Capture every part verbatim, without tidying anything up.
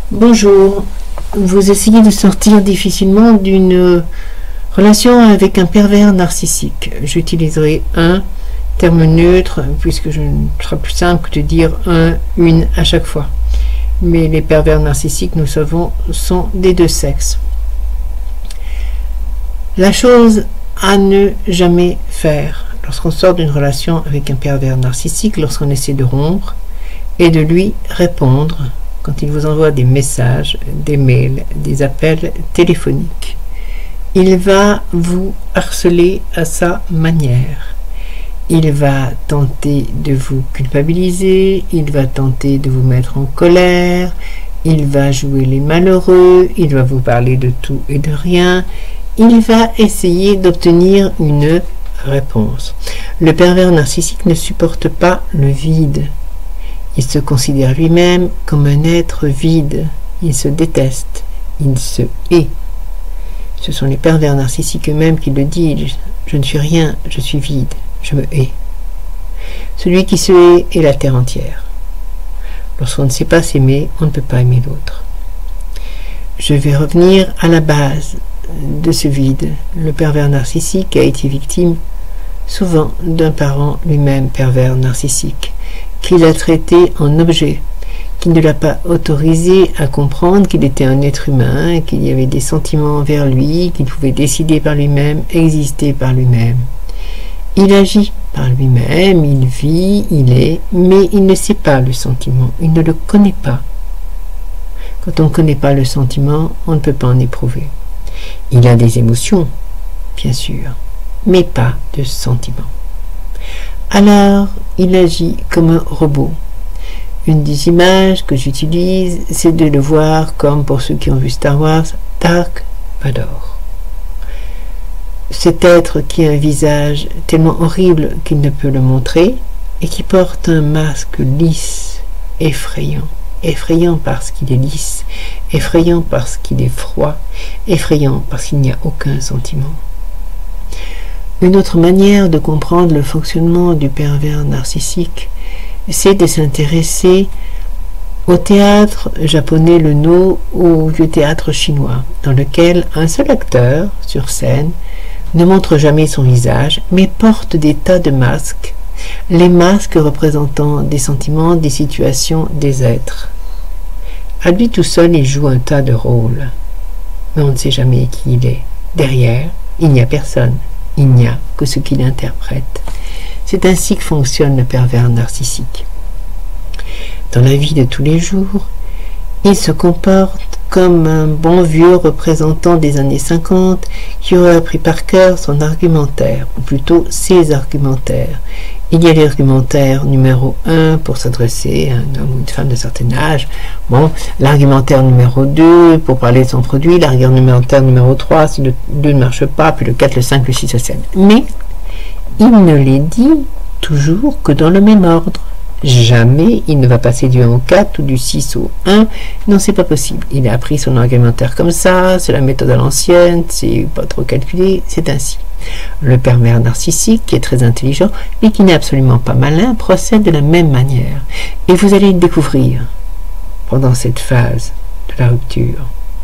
Bonjour, vous essayez de sortir difficilement d'une relation avec un pervers narcissique. J'utiliserai un terme neutre puisque je ce sera plus simple que de dire un, une à chaque fois. Mais les pervers narcissiques, nous savons, sont des deux sexes. La chose à ne jamais faire lorsqu'on sort d'une relation avec un pervers narcissique, lorsqu'on essaie de rompre, est de lui répondre quand il vous envoie des messages, des mails, des appels téléphoniques. Il va vous harceler à sa manière. Il va tenter de vous culpabiliser, il va tenter de vous mettre en colère, il va jouer les malheureux, il va vous parler de tout et de rien, il va essayer d'obtenir une réponse. Le pervers narcissique ne supporte pas le vide. Il se considère lui-même comme un être vide. Il se déteste. Il se hait. Ce sont les pervers narcissiques eux-mêmes qui le disent. Je ne suis rien, je suis vide, je me hais. Celui qui se hait est la terre entière. Lorsqu'on ne sait pas s'aimer, on ne peut pas aimer l'autre. Je vais revenir à la base de ce vide. Le pervers narcissique a été victime souvent d'un parent lui-même pervers narcissique, qui l'a traité en objet, qui ne l'a pas autorisé à comprendre qu'il était un être humain, qu'il y avait des sentiments envers lui, qu'il pouvait décider par lui-même, exister par lui-même. Il agit par lui-même, il vit, il est, mais il ne sait pas le sentiment, il ne le connaît pas. Quand on ne connaît pas le sentiment, on ne peut pas en éprouver. Il a des émotions, bien sûr, mais pas de sentiments. Alors, il agit comme un robot. Une des images que j'utilise, c'est de le voir comme, pour ceux qui ont vu Star Wars, Dark Vador. Cet être qui a un visage tellement horrible qu'il ne peut le montrer et qui porte un masque lisse, effrayant. Effrayant parce qu'il est lisse, effrayant parce qu'il est froid, effrayant parce qu'il n'y a aucun sentiment. Une autre manière de comprendre le fonctionnement du pervers narcissique, c'est de s'intéresser au théâtre japonais, le No, ou au théâtre chinois, dans lequel un seul acteur, sur scène, ne montre jamais son visage, mais porte des tas de masques, les masques représentant des sentiments, des situations, des êtres. À lui tout seul, il joue un tas de rôles, mais on ne sait jamais qui il est. Derrière, il n'y a personne. Il n'y a que ce qu'il interprète. C'est ainsi que fonctionne le pervers narcissique. Dans la vie de tous les jours, il se comporte comme un bon vieux représentant des années cinquante qui aurait appris par cœur son argumentaire, ou plutôt ses argumentaires. Il y a l'argumentaire numéro un pour s'adresser à un homme ou une femme de certain âge. Bon, l'argumentaire numéro deux pour parler de son produit, l'argumentaire numéro trois si le deux ne marche pas, puis le quatre, le cinq, le six, le sept. Mais il ne les dit toujours que dans le même ordre. Jamais il ne va passer du un au quatre ou du six au un. Non, c'est pas possible. Il a appris son argumentaire comme ça, c'est la méthode à l'ancienne, c'est pas trop calculé, c'est ainsi. Le pervers narcissique, qui est très intelligent, mais qui n'est absolument pas malin, procède de la même manière. Et vous allez le découvrir pendant cette phase de la rupture.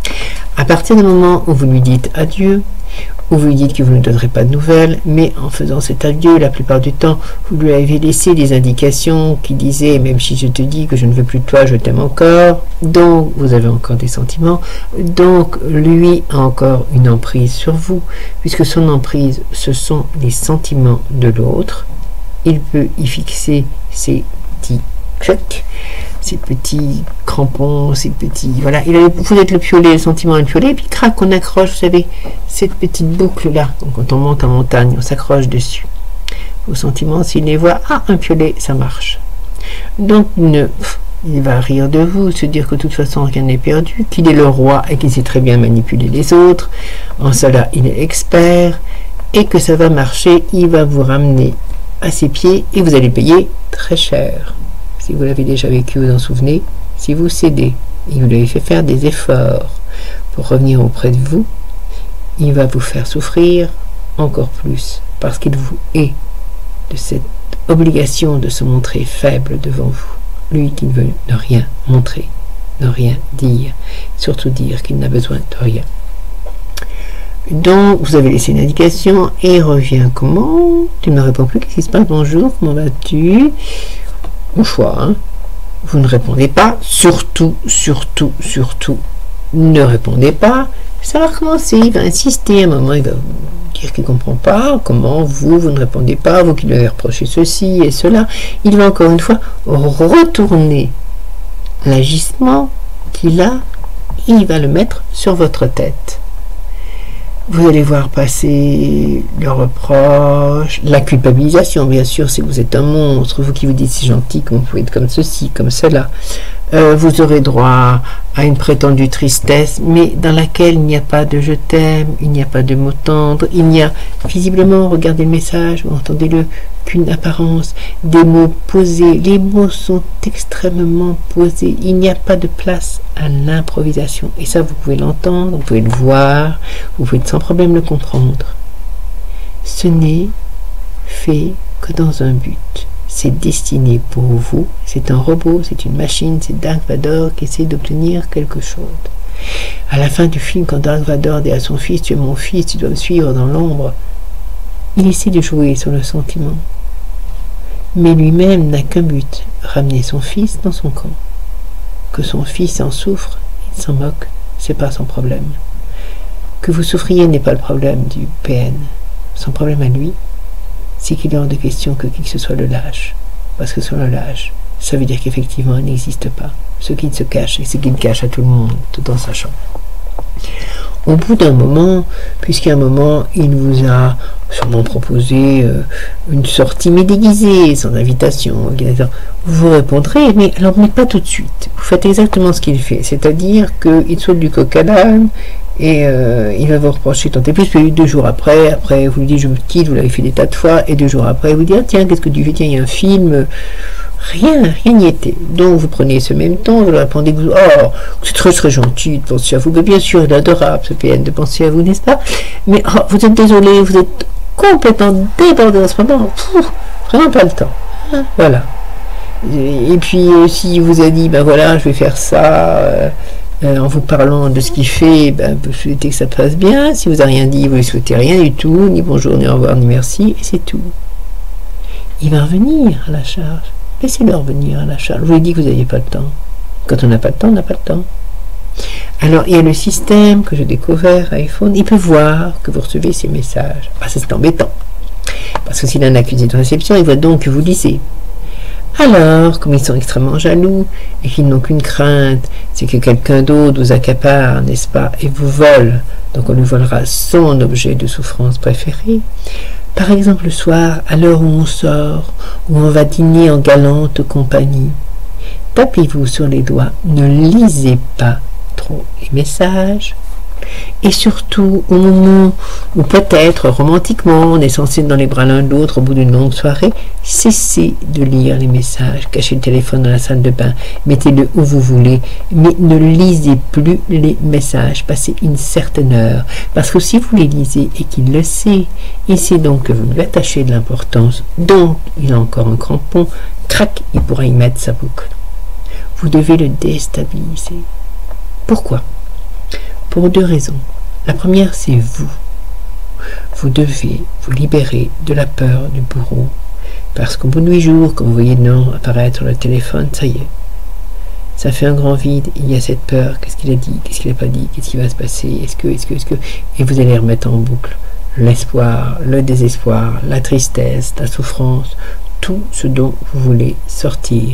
À partir du moment où vous lui dites adieu, où vous lui dites que vous ne donnerez pas de nouvelles, mais en faisant cet adieu, la plupart du temps, vous lui avez laissé des indications qui disaient « même si je te dis que je ne veux plus de toi, je t'aime encore », donc vous avez encore des sentiments, donc lui a encore une emprise sur vous, puisque son emprise, ce sont les sentiments de l'autre. Il peut y fixer ses petits clics, ces petits crampons, ces petits... Voilà, il a, vous êtes le piolet, le sentiment est le piolet, et puis crac, on accroche, vous savez, cette petite boucle-là. Donc quand on monte en montagne, on s'accroche dessus. Vos sentiments, s'il les voit, ah, un piolet, ça marche. Donc, ne, il va rire de vous, se dire que de toute façon, rien n'est perdu, qu'il est le roi et qu'il sait très bien manipuler les autres. En cela, il est expert, et que ça va marcher, il va vous ramener à ses pieds, et vous allez payer très cher. Si vous l'avez déjà vécu, vous en souvenez, si vous cédez et vous lui avez fait faire des efforts pour revenir auprès de vous, il va vous faire souffrir encore plus parce qu'il vous hait de cette obligation de se montrer faible devant vous. Lui qui ne veut ne rien montrer ne rien dire. Surtout dire qu'il n'a besoin de rien. Donc, vous avez laissé une indication et il revient. Comment? Tu ne me réponds plus. Qu'est-ce qui se passe? Bonjour, comment vas-tu? Au choix, hein. Vous ne répondez pas. Surtout, surtout, surtout, ne répondez pas. Ça va recommencer. Il va insister. À un moment, il va vous dire qu'il ne comprend pas. Comment vous, vous ne répondez pas. Vous qui lui avez reproché ceci et cela. Il va encore une fois retourner l'agissement qu'il a. Et il va le mettre sur votre tête. Vous allez voir passer le reproche, la culpabilisation, bien sûr, si vous êtes un monstre, vous qui vous dites c'est gentil, que vous pouvez être comme ceci, comme cela. Euh, vous aurez droit à une prétendue tristesse, mais dans laquelle il n'y a pas de je t'aime, il n'y a pas de mots tendres, il n'y a visiblement, regardez le message, ou entendez-le, qu'une apparence, des mots posés. Les mots sont extrêmement posés. Il n'y a pas de place à l'improvisation. Et ça, vous pouvez l'entendre, vous pouvez le voir, vous pouvez sans problème le comprendre. Ce n'est fait que dans un but. C'est destiné pour vous. C'est un robot, c'est une machine, c'est Dark Vador qui essaie d'obtenir quelque chose. À la fin du film, quand Dark Vador dit à son fils, tu es mon fils, tu dois me suivre dans l'ombre, il essaie de jouer sur le sentiment. Mais lui-même n'a qu'un but, ramener son fils dans son camp. Que son fils en souffre, il s'en moque, c'est pas son problème. Que vous souffriez n'est pas le problème du P N. Son problème à lui, c'est qu'il est hors de question que qui que ce soit le lâche. Parce que sur le lâche, ça veut dire qu'effectivement, il n'existe pas. Ce qui se cache, et ce qu'il cache à tout le monde, tout en sachant. Au bout d'un moment, puisqu'à un moment, il vous a sûrement proposé euh, une sortie mais déguisée, sans invitation, vous répondrez, mais alors mais pas tout de suite. Vous faites exactement ce qu'il fait, c'est-à-dire qu'il saute du coq à l'âne et euh, il va vous reprocher tant et plus, puis deux jours après, après vous lui dites je me quitte, vous l'avez fait des tas de fois, et deux jours après, vous dites ah, tiens, qu'est-ce que tu fais, tiens, il y a un film. Rien, rien n'y était. Donc vous prenez ce même temps, vous leur répondez que vous, oh, c'est très très gentil de penser à vous. Mais bien sûr, il est adorable ce P N de penser à vous, n'est-ce pas? Mais oh, vous êtes désolé, vous êtes complètement débordé en ce moment. Pff, vraiment pas le temps. Hein, voilà. Et, et puis euh, s'il vous a dit, ben voilà, je vais faire ça, euh, euh, en vous parlant de ce qu'il fait, ben, vous souhaitez que ça passe bien. Si vous n'avez rien dit, vous ne souhaitez rien du tout, ni bonjour, ni au revoir, ni merci, et c'est tout. Il va revenir à la charge. Laissez-le revenir à la charge. Je vous ai dit que vous n'aviez pas le temps. Quand on n'a pas le temps, on n'a pas le temps. Alors, il y a le système que j'ai découvert à iPhone. Il peut voir que vous recevez ces messages. Ah, c'est embêtant. Parce que s'il a un accusé de réception, il voit donc que vous lisez. Alors, comme ils sont extrêmement jaloux et qu'ils n'ont qu'une crainte, c'est que quelqu'un d'autre vous accapare, n'est-ce pas, et vous vole. Donc, on lui volera son objet de souffrance préféré. Par exemple, le soir, à l'heure où on sort, où on va dîner en galante compagnie, tapez-vous sur les doigts, ne lisez pas trop les messages, et surtout au moment où peut-être romantiquement on est censé être dans les bras l'un de l'autre au bout d'une longue soirée, cessez de lire les messages, cachez le téléphone dans la salle de bain, mettez-le où vous voulez, mais ne lisez plus les messages, passez une certaine heure, parce que si vous les lisez et qu'il le sait, il sait donc que vous lui attachez de l'importance, donc il a encore un crampon, crac, il pourra y mettre sa boucle. Vous devez le déstabiliser. Pourquoi? Pour deux raisons. La première, c'est vous. Vous devez vous libérer de la peur du bourreau. Parce qu'au bout de huit jours, quand vous voyez le nom apparaître sur le téléphone, ça y est. Ça fait un grand vide. Il y a cette peur. Qu'est-ce qu'il a dit? Qu'est-ce qu'il n'a pas dit? Qu'est-ce qui va se passer? Est-ce que, est-ce que, est-ce que... Et vous allez remettre en boucle l'espoir, le désespoir, la tristesse, la souffrance, tout ce dont vous voulez sortir.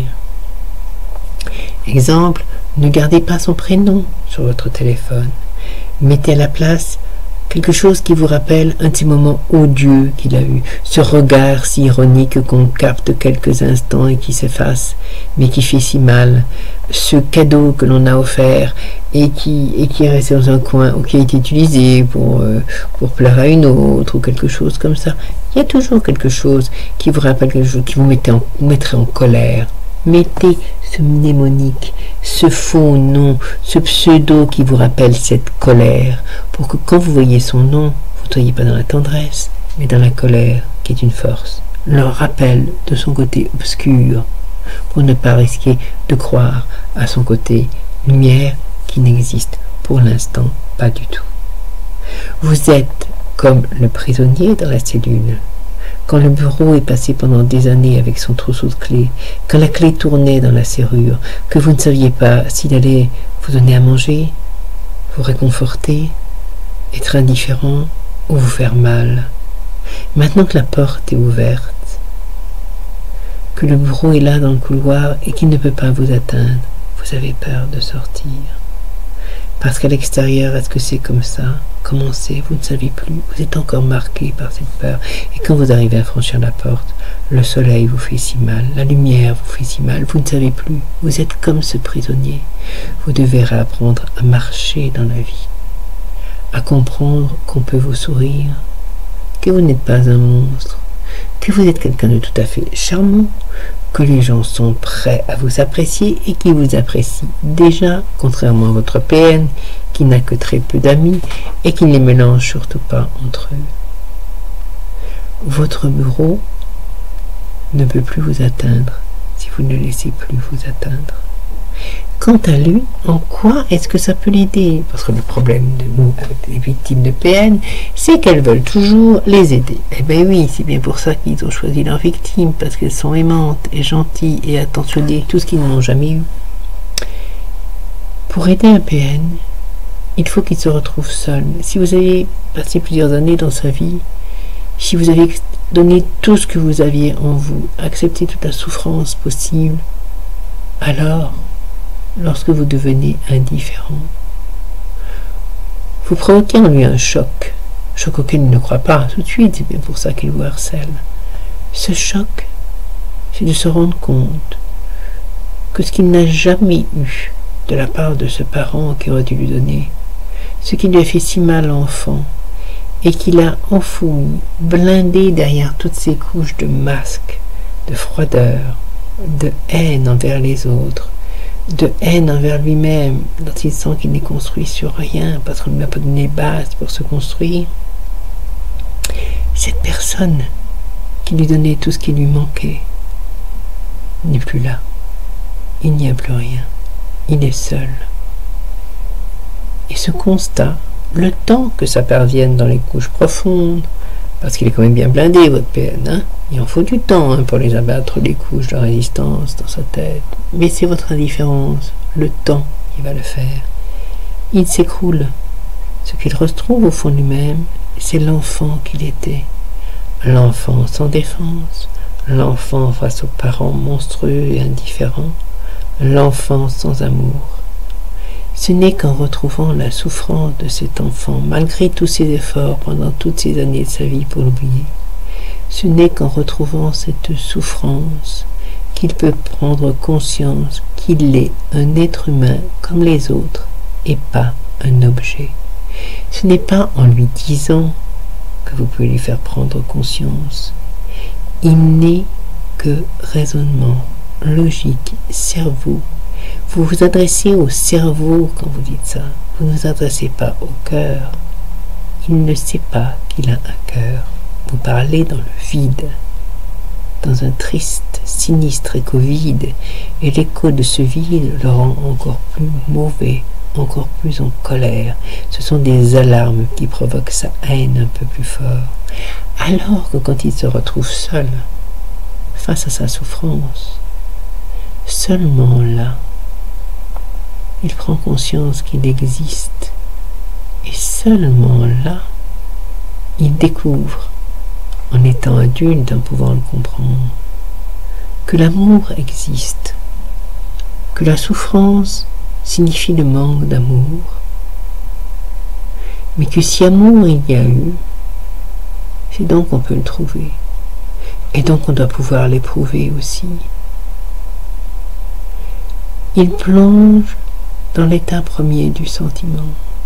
Exemple, ne gardez pas son prénom sur votre téléphone. Mettez à la place quelque chose qui vous rappelle un petit moment odieux qu'il a eu, ce regard si ironique qu'on capte quelques instants et qui s'efface, mais qui fait si mal, ce cadeau que l'on a offert et qui, et qui est resté dans un coin ou qui a été utilisé pour, euh, pour plaire à une autre ou quelque chose comme ça. Il y a toujours quelque chose qui vous rappelle quelque chose, qui vous mettrait en, mettrait en colère. Mettez ce mnémonique, ce faux nom, ce pseudo qui vous rappelle cette colère, pour que quand vous voyez son nom, vous ne soyez pas dans la tendresse, mais dans la colère, qui est une force. Le rappel de son côté obscur, pour ne pas risquer de croire à son côté lumière qui n'existe pour l'instant pas du tout. Vous êtes comme le prisonnier dans la cellule. Quand le bureau est passé pendant des années avec son trousseau de clés, quand la clé tournait dans la serrure, que vous ne saviez pas s'il allait vous donner à manger, vous réconforter, être indifférent ou vous faire mal. Maintenant que la porte est ouverte, que le bureau est là dans le couloir et qu'il ne peut pas vous atteindre, vous avez peur de sortir. Parce qu'à l'extérieur, est-ce que c'est comme ça? Comment c'est? Vous ne savez plus. Vous êtes encore marqué par cette peur. Et quand vous arrivez à franchir la porte, le soleil vous fait si mal, la lumière vous fait si mal, vous ne savez plus. Vous êtes comme ce prisonnier. Vous devez réapprendre à marcher dans la vie, à comprendre qu'on peut vous sourire, que vous n'êtes pas un monstre, que vous êtes quelqu'un de tout à fait charmant, que les gens sont prêts à vous apprécier et qui vous apprécient déjà, contrairement à votre P N qui n'a que très peu d'amis et qui ne les mélange surtout pas entre eux. Votre bureau ne peut plus vous atteindre si vous ne le laissez plus vous atteindre. Quant à lui, en quoi est-ce que ça peut l'aider? Parce que le problème de nous, avec les victimes de P N, c'est qu'elles veulent toujours les aider. Eh bien oui, c'est bien pour ça qu'ils ont choisi leurs victimes, parce qu'elles sont aimantes et gentilles et attentionnées, tout ce qu'ils n'ont jamais eu. Pour aider un P N, il faut qu'il se retrouve seul. Si vous avez passé plusieurs années dans sa vie, si vous avez donné tout ce que vous aviez en vous, accepté toute la souffrance possible, alors, lorsque vous devenez indifférent, vous provoquez en lui un choc, choc auquel il ne croit pas tout de suite, c'est bien pour ça qu'il vous harcèle. Ce choc, c'est de se rendre compte que ce qu'il n'a jamais eu de la part de ce parent qui aurait dû lui donner, ce qui lui a fait si mal enfant, et qu'il a enfoui, blindé derrière toutes ces couches de masques, de froideur, de haine envers les autres, de haine envers lui-même, dont il sent qu'il n'est construit sur rien, parce qu'on ne lui a pas donné base pour se construire. Cette personne qui lui donnait tout ce qui lui manquait n'est plus là. Il n'y a plus rien. Il est seul. Et ce constat, le temps que ça parvienne dans les couches profondes, parce qu'il est quand même bien blindé, votre P N, hein? Il en faut du temps hein, pour les abattre, les couches de résistance dans sa tête. Mais c'est votre indifférence, le temps qui va le faire. Il s'écroule. Ce qu'il retrouve au fond de lui-même, c'est l'enfant qu'il était. L'enfant sans défense, l'enfant face aux parents monstrueux et indifférents, l'enfant sans amour. Ce n'est qu'en retrouvant la souffrance de cet enfant, malgré tous ses efforts pendant toutes ces années de sa vie pour l'oublier, ce n'est qu'en retrouvant cette souffrance qu'il peut prendre conscience qu'il est un être humain comme les autres et pas un objet. Ce n'est pas en lui disant que vous pouvez lui faire prendre conscience. Il n'est que raisonnement, logique, cerveau. Vous vous adressez au cerveau quand vous dites ça. Vous ne vous adressez pas au cœur. Il ne sait pas qu'il a un cœur. Vous parlez dans le vide, dans un triste, sinistre écho vide, et l'écho de ce vide le rend encore plus mauvais, encore plus en colère. Ce sont des alarmes qui provoquent sa haine un peu plus fort. Alors que quand il se retrouve seul, face à sa souffrance, seulement là, il prend conscience qu'il existe, et seulement là, il découvre, en étant adulte, en pouvant le comprendre, que l'amour existe, que la souffrance signifie le manque d'amour, mais que si amour il y a eu, c'est donc qu'on peut le trouver, et donc on doit pouvoir l'éprouver aussi. Il plonge dans l'état premier du sentiment,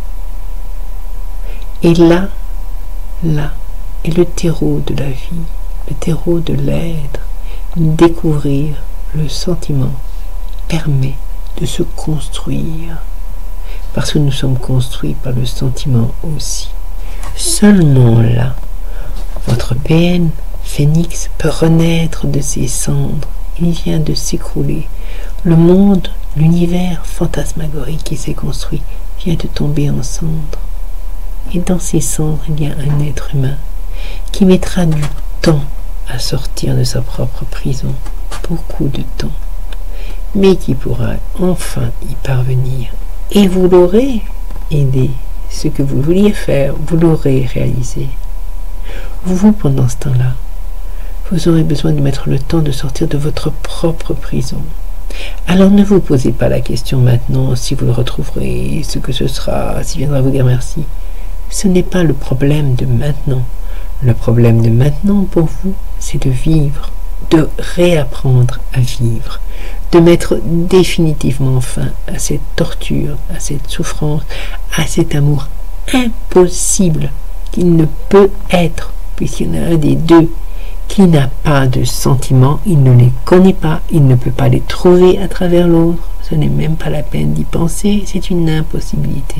et là, là, est le terreau de la vie, le terreau de l'être. Découvrir le sentiment permet de se construire, parce que nous sommes construits par le sentiment aussi. Seulement là, votre P N, Phénix, peut renaître de ses cendres il vient de s'écrouler. Le monde, l'univers fantasmagorique qui s'est construit vient de tomber en cendres. Et dans ces cendres, il y a un être humain qui mettra du temps à sortir de sa propre prison, beaucoup de temps, mais qui pourra enfin y parvenir. Et vous l'aurez aidé. Ce que vous vouliez faire, vous l'aurez réalisé. Vous, pendant ce temps-là, vous aurez besoin de mettre le temps de sortir de votre propre prison. Alors ne vous posez pas la question maintenant si vous le retrouverez, ce que ce sera, s'il viendra vous dire merci. Ce n'est pas le problème de maintenant. Le problème de maintenant pour vous, c'est de vivre, de réapprendre à vivre, de mettre définitivement fin à cette torture, à cette souffrance, à cet amour impossible qu'il ne peut être, puisqu'il y en a un des deux qui n'a pas de sentiments, il ne les connaît pas, il ne peut pas les trouver à travers l'autre. Ce n'est même pas la peine d'y penser, c'est une impossibilité.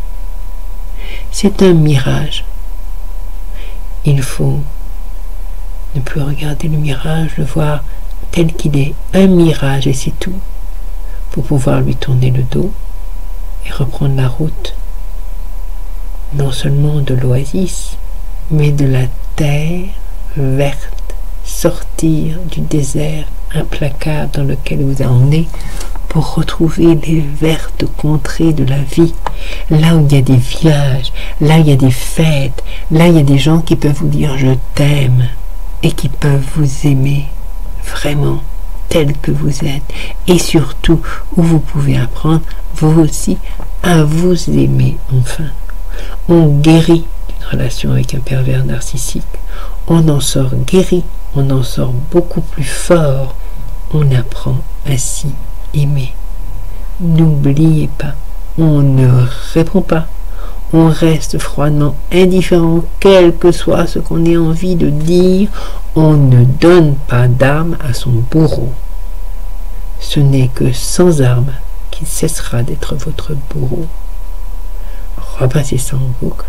C'est un mirage. Il faut ne plus regarder le mirage, le voir tel qu'il est, un mirage et c'est tout, pour pouvoir lui tourner le dos et reprendre la route, non seulement de l'oasis, mais de la terre verte, sortir du désert implacable dans lequel vous êtes emmené pour retrouver les vertes contrées de la vie, là où il y a des villages, là où il y a des fêtes, là où il y a des gens qui peuvent vous dire je t'aime et qui peuvent vous aimer vraiment tel que vous êtes, et surtout où vous pouvez apprendre vous aussi à vous aimer enfin. On guérit d'une relation avec un pervers narcissique, on en sort guéri, on en sort beaucoup plus fort, on apprend à s'y aimer. N'oubliez pas, on ne répond pas, on reste froidement indifférent, quel que soit ce qu'on ait envie de dire, on ne donne pas d'armes à son bourreau. Ce n'est que sans armes qu'il cessera d'être votre bourreau. Repassez ça en boucle.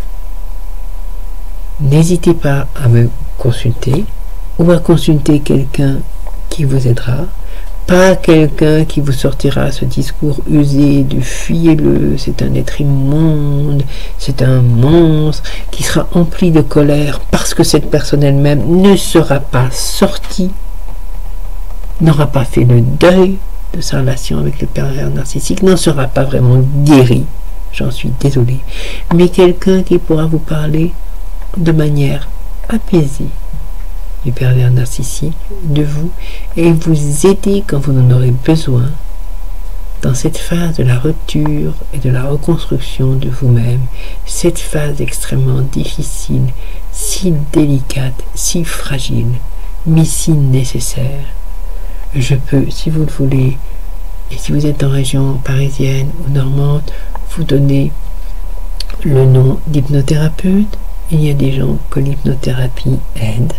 N'hésitez pas à me consulter ou à consulter quelqu'un qui vous aidera. Pas quelqu'un qui vous sortira ce discours usé de fuyez-le, c'est un être immonde, c'est un monstre, qui sera empli de colère parce que cette personne elle-même ne sera pas sortie, n'aura pas fait le deuil de sa relation avec le pervers narcissique, n'en sera pas vraiment guéri, j'en suis désolé, mais quelqu'un qui pourra vous parler de manière apaisée du pervers narcissique, de vous, et vous aider quand vous en aurez besoin dans cette phase de la rupture et de la reconstruction de vous-même, cette phase extrêmement difficile, si délicate, si fragile, mais si nécessaire. Je peux, si vous le voulez, et si vous êtes en région parisienne ou normande, vous donner le nom d'hypnothérapeute. Il y a des gens que l'hypnothérapie aide.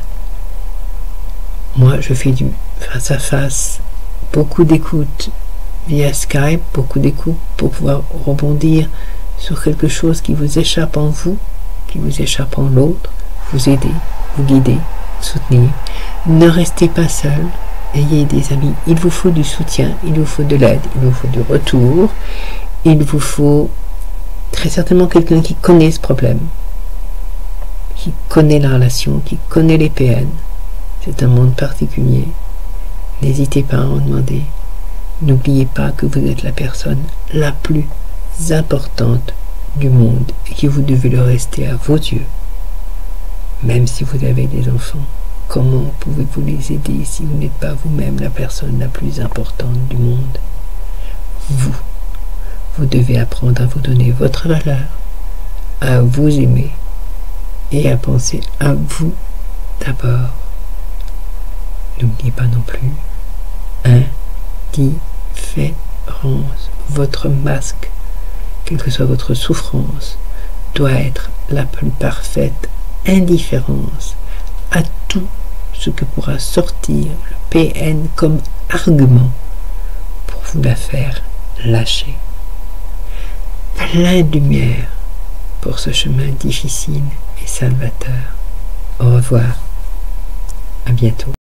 Moi, je fais du face à face, beaucoup d'écoute via Skype, beaucoup d'écoute pour pouvoir rebondir sur quelque chose qui vous échappe en vous, qui vous échappe en l'autre, vous aider, vous guider, soutenir. Ne restez pas seul, ayez des amis. Il vous faut du soutien, il vous faut de l'aide, il vous faut du retour, il vous faut très certainement quelqu'un qui connaît ce problème, qui connaît la relation, qui connaît les P N. C'est un monde particulier. N'hésitez pas à en demander. N'oubliez pas que vous êtes la personne la plus importante du monde et que vous devez le rester à vos yeux. Même si vous avez des enfants, comment pouvez-vous les aider si vous n'êtes pas vous-même la personne la plus importante du monde? Vous, vous devez apprendre à vous donner votre valeur, à vous aimer et à penser à vous d'abord. N'oubliez pas non plus, indifférence. Votre masque, quelle que soit votre souffrance, doit être la plus parfaite indifférence à tout ce que pourra sortir le P N comme argument pour vous la faire lâcher. Plein de lumière pour ce chemin difficile et salvateur. Au revoir, à bientôt.